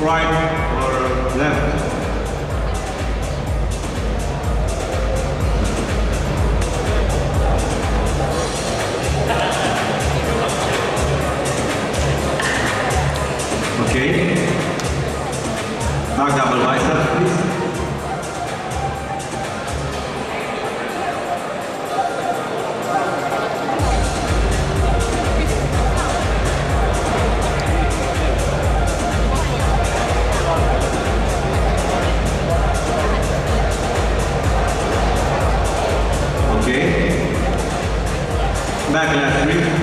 right or left? Okay. Back double bicep, please. Okay. Back left grip.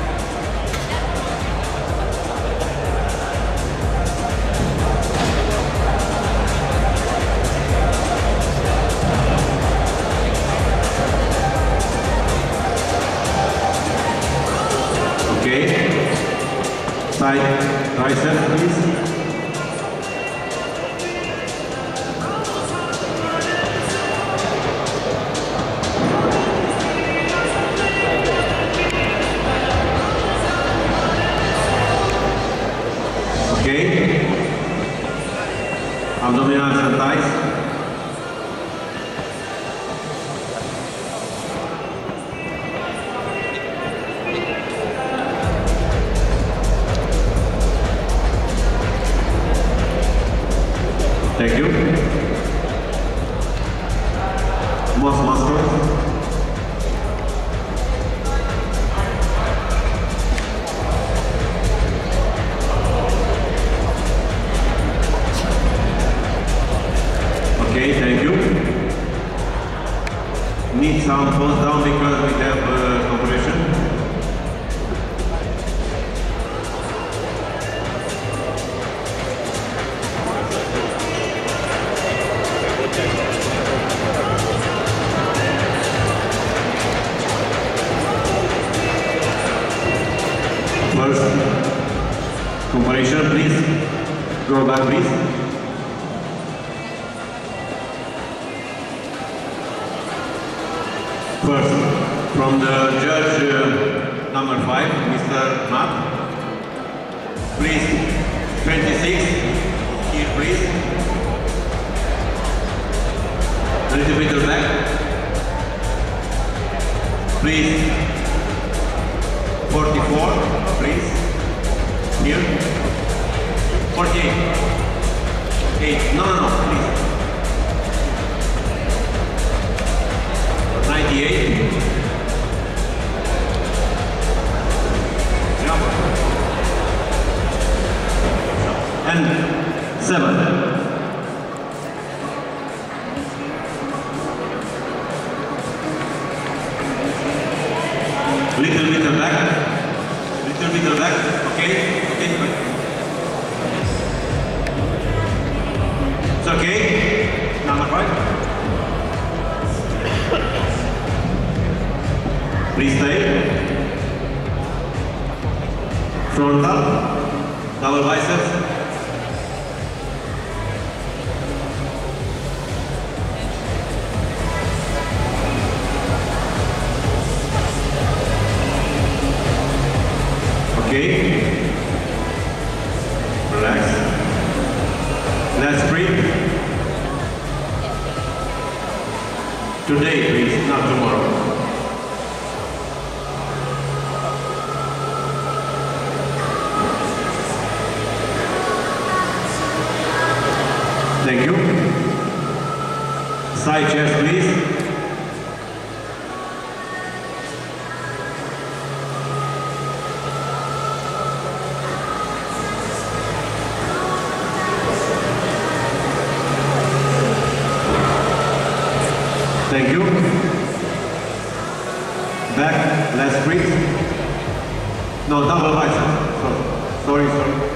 Side tricep, please. Okay. Abdominals and thighs. Thank you. Most muscles. Okay, thank you. Need some pulse down because we have compression. First, comparison, please. Go back, please. First, from the judge number 5, Mr. Matt. Please, 26. Here, please. A little bit back. Please. 44, please. Here. 48. 8. No, please. 98. Yeah. And 7. Little bit back, okay? It's okay? Number 5. Please stay. Frontal, double biceps. Okay, relax. Let's breathe. Today, please, not tomorrow. Thank you. Side chest, please. Thank you. Back, let's breathe. No, double bicep. Sorry.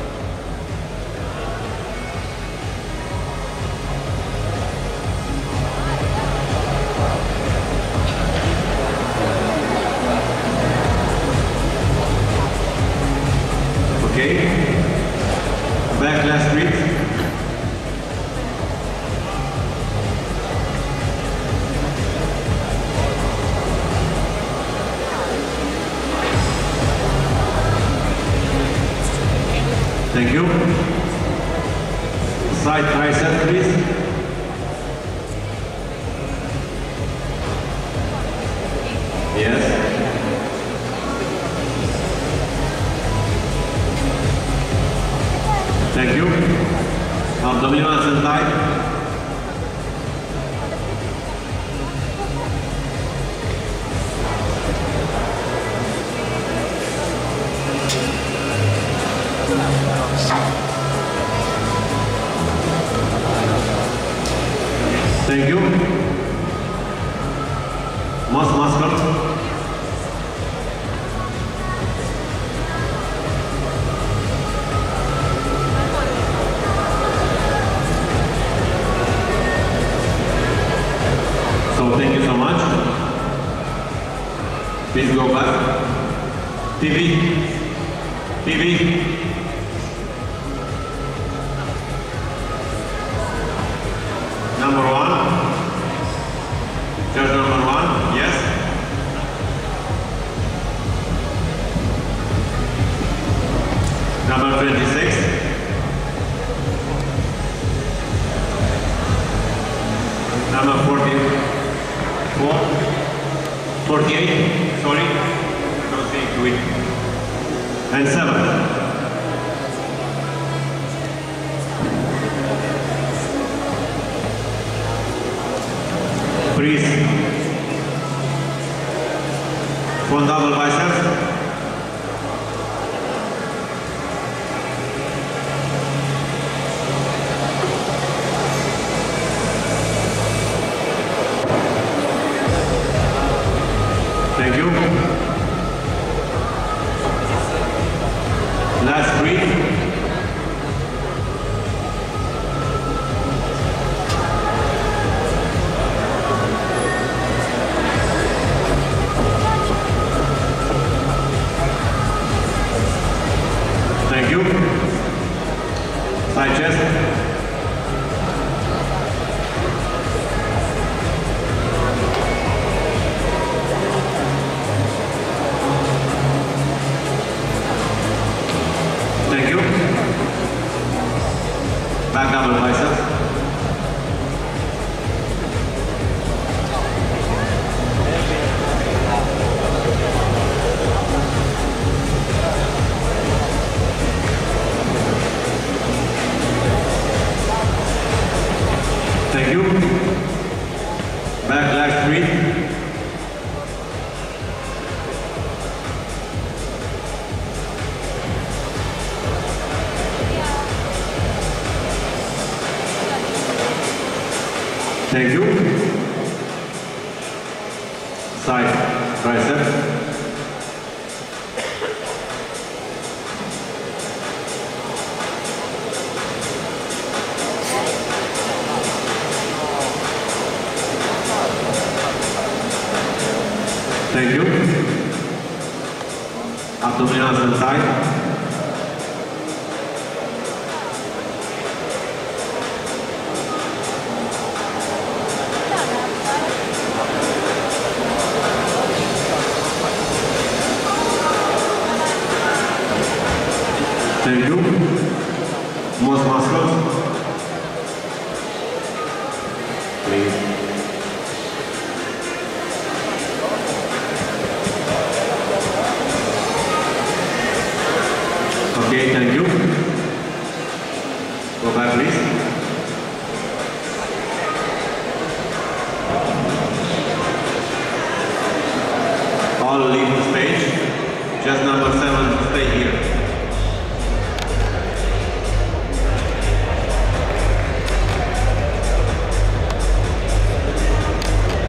Okay. Back, let's breathe. Thank you. Side tricep, please. Yes. Thank you. Abdominals and tight. Thank you. Most muscle. So thank you so much. Please go back. TV. TV. Number 1. Judge number 1. Yes. Number 26. Number 44. 48. Sorry. I don't think it. And 7. Freeze. Front double biceps. Thank you. Last breathe. Thank you. Side chest. Thank you. Back double biceps. Thank you. Back last breathe. Thank you. Side tricep. Thank you. Abdominals and side. Thank you. Most muscles. Please. Okay, thank you. Go back, please. All leave the stage. Just number 7, stay here.